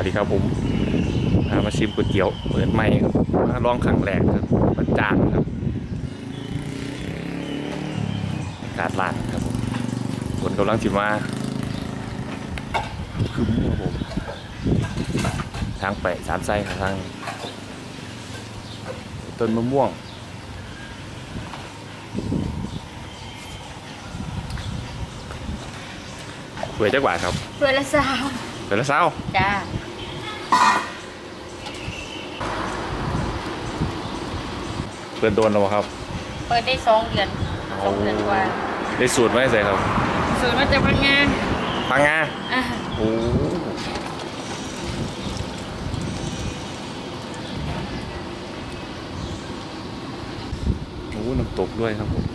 วัสดีครับผมมาชิมก๋วยเตี๋ยวเปิดใหม่ครับมาลองครั้งแรกครับมันจางครับกาดลาดครับผมฝนกำลังจิมาคึ้มครับผมทางไปสามไส้ทางต้นมะม่วงสวยจักหวาครับถ้วยละสาวสวยละเศร้าจ้าเปิดโดนแล้วครับเปิดได้2 เดือน2 เดือนกว่าได้สูตรไหมใส่ครับสูตรมาจากพังงาโอ้โหน้ำตกด้วยครับผม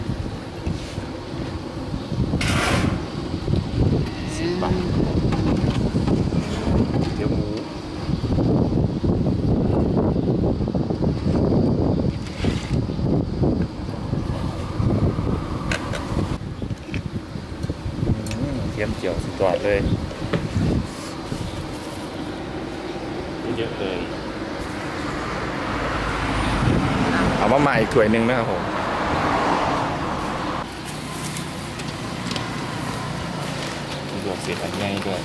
10 บาทเดี๋ยวหมูเทียมเจียวสุดยอดเลยเยอะเลยเอามาใหม่อีกถ้วยหนึ่งนะครับผมลวกเสร็จอันง่ายด้วย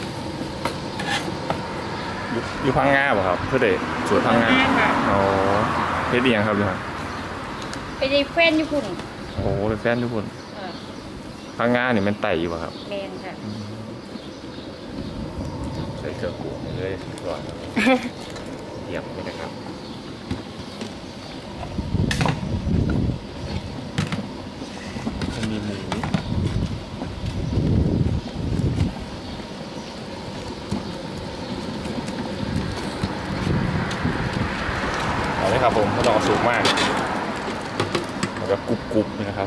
อยู่พังงาป่ะครับเพื่อเด็ดสวนพังงาอ๋อเพชรเดียงครับเลยครับไปได้แฟนญี่ปุ่นโอ้เป็นแฟนญี่ปุ่นพังงาเนี่ยมันไต่อยู่ป่ะครับเมนค่ะใส่เกลือกูเลยก่อนเยี่ยมเลยนะครับมีหมูเอาเลยครับผมไม่ต้องสูงมากมันจะกรุบๆนะครับ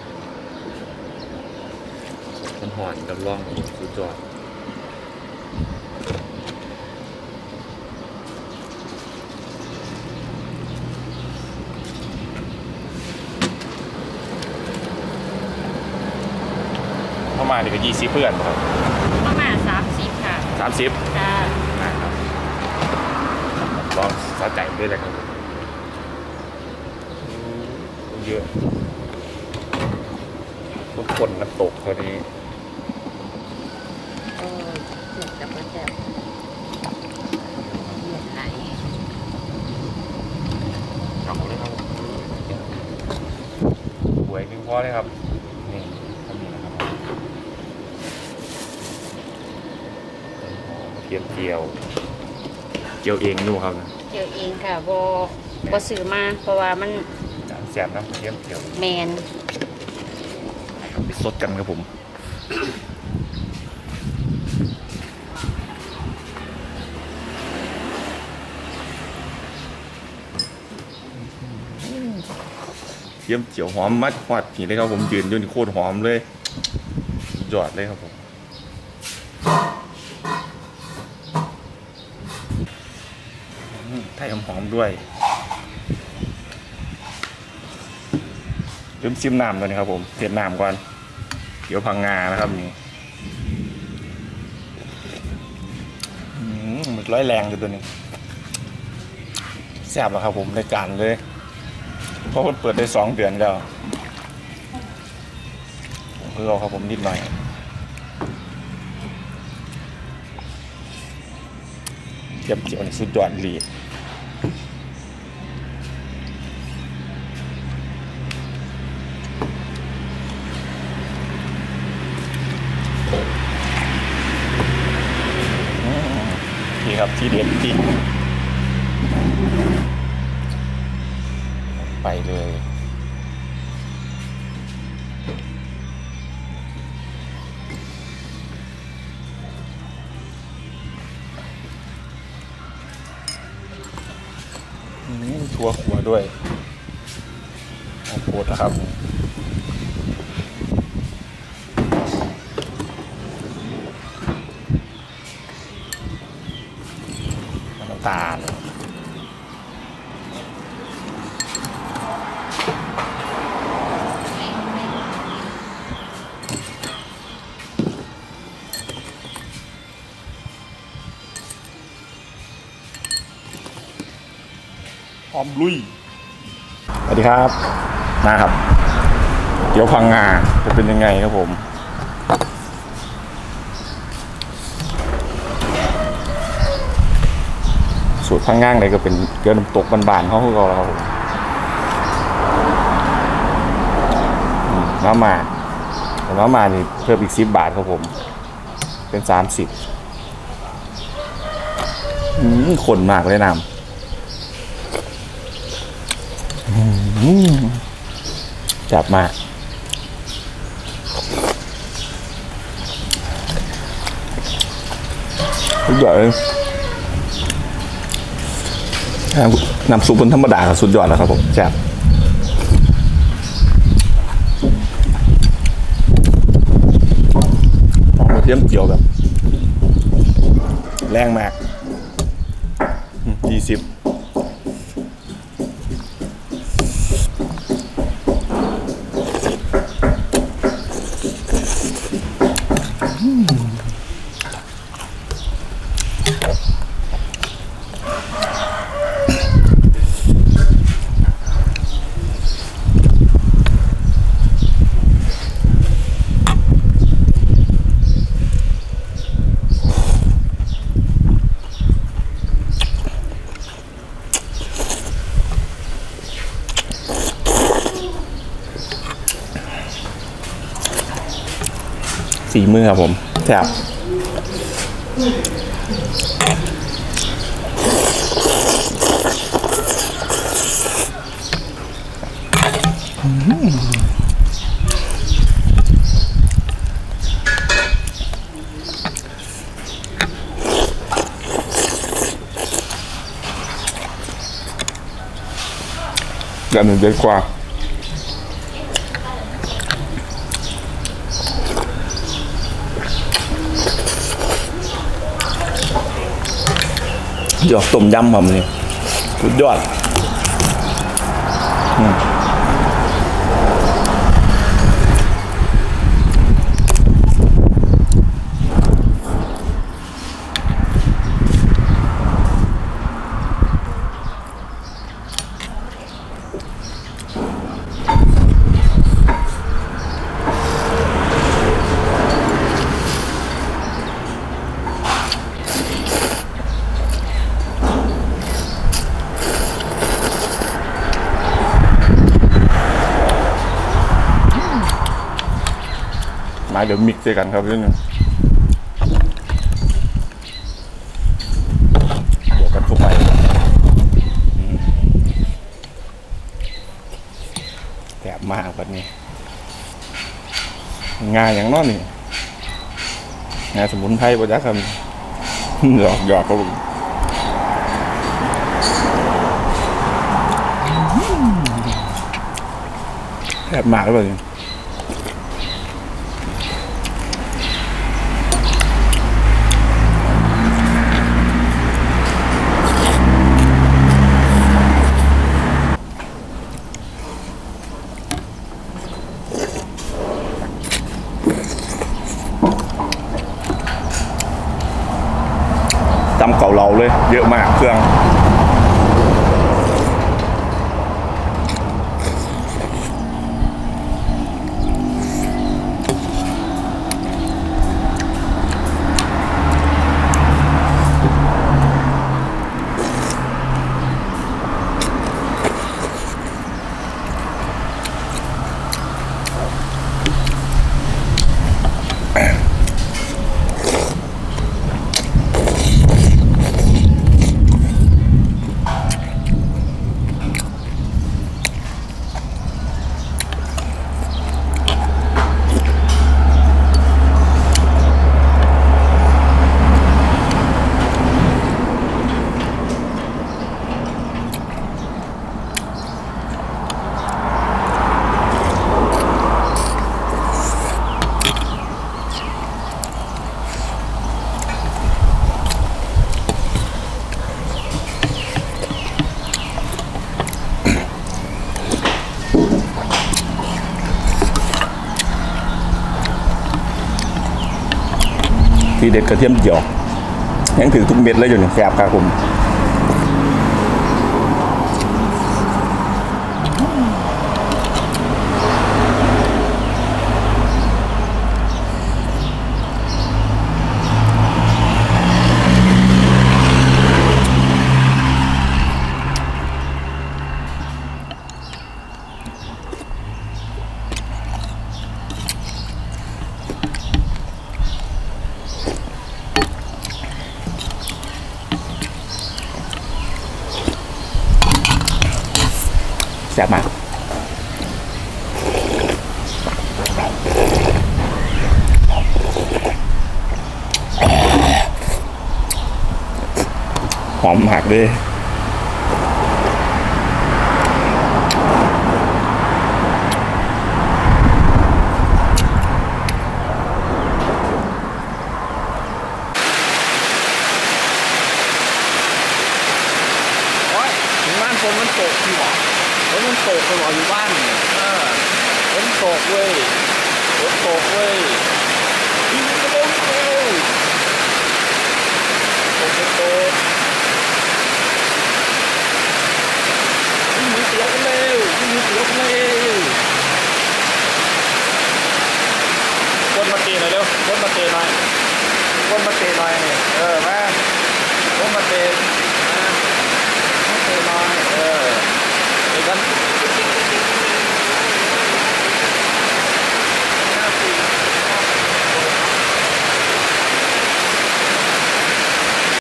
มันหอนกับร่องสุดยอดเข้ามาเดี๋ยวก็20เพื่อนครับประมาณ30ค่ะ 30 ค่ะนะครับลองสะใจด้วยเลยครับเยอะทุกคนน้ำตกตัวนี้เจ็บจะเจ็บเหนื่อยไหลเอาเลยครับหวยขึ้นพ่อเลยครับนี่ทำนี่นะครับเจียวเองดูครับนะเจียวเองค่ะโบซื้อมาเพราะว่ามันแสบน้ำเจียวแมนไปสดกันครับผมเยี่ยมเจียวหอมมัดหอดผีเลยครับผมยืนอยู่ในโคตรหอมเลยยอดเลยครับผมไทยหอมด้วยลืมซิมน้ำเลยนะครับผมเทน้ำก่อนเดี๋ยวพังงานะครับนี่มันร้อยแรงเลยตัวนี้แซ่บแล้วครับผมในการเลยเพราะมันเปิดได้2 เดือนแล้วเพื่อเอาครับผมนิดหน่อยเทียมเจียวในสุดยอดลีดนี่ครับที่เด็ดจริงไปเลยถั่วขัวด้วยข้าวโพดนะครับน้ำตาล นพร้อมลุยสวัสดีครับมาครับเดี๋ยวพังงาจะเป็นยังไงครับผมสูตรพังง่างเลยก็เป็นเกลือน้ำตกบานๆเขาคือเราครับผมน้ำมานี่เพิ่มอีก10 บาทครับผมเป็น30ข้นมากเลยน้ำจับมากสุดยอดเลยน้ำซุปเป็นธรรมดาครับสุดยอดแล้วครับผมแซ่บหอมกระเทียมเจียวแบบแรงมาก204 มือครับผมแซ่บอย่างหนึ่งเด็ดกว่าหยอกต้มยำผมนี่สุดยอดมาเดี๋ยวมิกซ์ด้วยกันครับเรื่องนึงบวกกันเข้าไปแซ่บมากแบบนี้งาอย่างน้อยนี่งาสมุนไพรประยักษ์ครับหยอกครับแซ่บมากเลยจำเก่าเราเลยเยอะมากเครื่องที่เด็ดกระเทียมเจียวยังถือทุกเม็ดเลยอยู่เนี่ยแซ่บครับผมแซ่บมากหอมมากเลยฝนมันตกที่หรอฝนมันตกไปหรออยู่บ้านฝนตกเว้ยฝนตกเว้ยยิงกระโดดเร็วตกยิงมือเสียกันเร็วยิงมือเสียกันเร็วคนมาตีหน่อยเร็วคนมาตีหน่อยคนมาตีหน่อยเนี่ยมาคนมาตี